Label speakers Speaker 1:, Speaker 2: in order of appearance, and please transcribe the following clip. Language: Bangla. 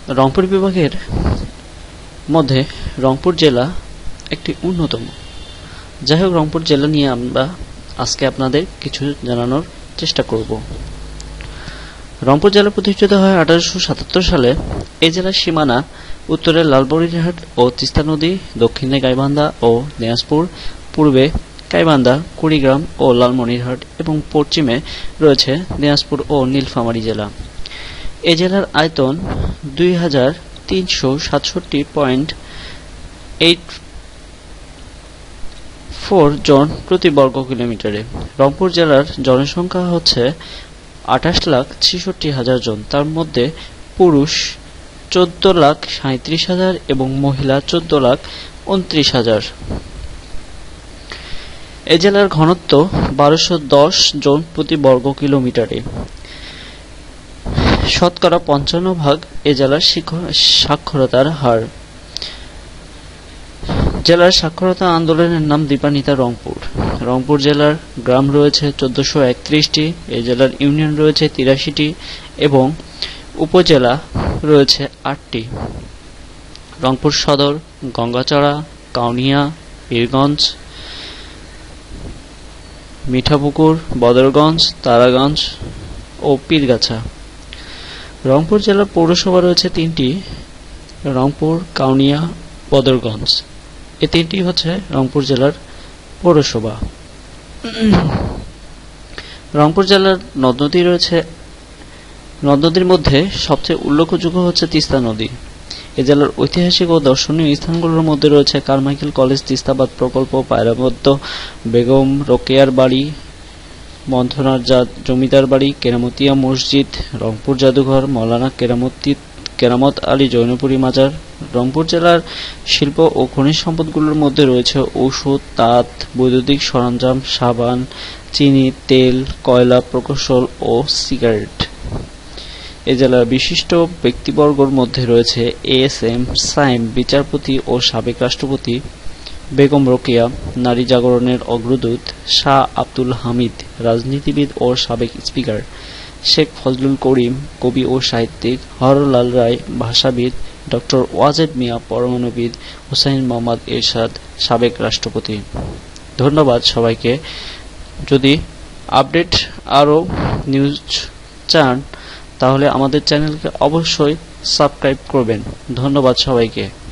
Speaker 1: রংপুর বিভাগের মধ্যে রংপুর জেলা একটি অন্যতম। যাই হোক, রংপুর জেলা নিয়ে আমরা আজকে আপনাদের কিছু জানানোর চেষ্টা করব। রংপুর জেলা প্রতিষ্ঠিত হয় 1877 সালে। এই জেলার সীমানা উত্তরে লালমনিরহাট ও তিস্তা নদী, দক্ষিণে গাইবান্ধা ও দিনাজপুর, পূর্বে গাইবান্ধা, কুড়িগ্রাম ও লালমনিরহাট এবং পশ্চিমে রয়েছে দিনাজপুর ও নীলফামারী জেলা। এই জেলার আয়তন 2367.84 জন প্রতি বর্গ কিলোমিটারে। রংপুর জেলার জনসংখ্যা হচ্ছে 28,66,000 জন। তার মধ্যে পুরুষ 14,37,000 এবং মহিলা 14,29,000। এই জেলার ঘনত্ব 1210 জন প্রতি বর্গ কিলোমিটারে। শতকরা 55% এ জেলার সাক্ষরতার হার। জেলার সাক্ষরতা আন্দোলনের নাম দীপান্বিতা রংপুর। রংপুর জেলার গ্রাম রয়েছে 1431টি। এই জেলার ইউনিয়ন রয়েছে 83টি এবং উপজেলা রয়েছে 8টি। রংপুর সদর, গঙ্গাচড়া, কাউনিয়া, পীরগঞ্জ, মিঠাপুকুর, বদরগঞ্জ, তারাগঞ্জ ও পীরগাছা। রংপুর জেলার পৌরসভা রয়েছে 3টি: রংপুর, কাউনিয়া, বদরগঞ্জ। এই 3টি হচ্ছে রংপুর জেলার পৌরসভা। রংপুর জেলার নদ নদী রয়েছে। নদ নদীর মধ্যে সবচেয়ে উল্লেখযোগ্য হচ্ছে তিস্তা নদী। এ জেলার ঐতিহাসিক ও দর্শনীয় স্থানগুলোর মধ্যে রয়েছে কারমাইকেল কলেজ, তিস্তাবাদ প্রকল্প, পায়রাবদ্য, বেগম রোকেয়ার বাড়ি, মন্থনার জমিদার বাড়ি, কেরামতিয়া মসজিদ, রংপুর জাদুঘর, মৌলানা কেরামত আলী জৈনপুরী মাজার। রংপুর জেলার শিল্প ও খনিজ সম্পদগুলোর মধ্যে রয়েছে ঔষধ, তাঁত, বৈদ্যুতিক সরঞ্জাম, সাবান, চিনি, তেল, কয়লা প্রকৌশল ও সিগারেট। এ জেলার বিশিষ্ট ব্যক্তিবর্গের মধ্যে রয়েছে এএসএম সাইম বিচারপতি ও সাবেক রাষ্ট্রপতি, বেগম রোকেয়া নারী জাগরণের অগ্রদূত, শাহ আব্দুল হামিদ রাজনীতিবিদ ও সাবেক স্পিকার, শেখ ফজলুল করিম কবি ও সাহিত্যিক, হরলাল রায় ভাষাবিদ, ডক্টর ওয়াজেদ মিয়া পরমাণুবিদ, হুসাইন মোহাম্মদ এরশাদ সাবেক রাষ্ট্রপতি। ধন্যবাদ সবাইকে। যদি আপডেট আরও নিউজ চান তাহলে আমাদের চ্যানেলকে অবশ্যই সাবস্ক্রাইব করবেন। ধন্যবাদ সবাইকে।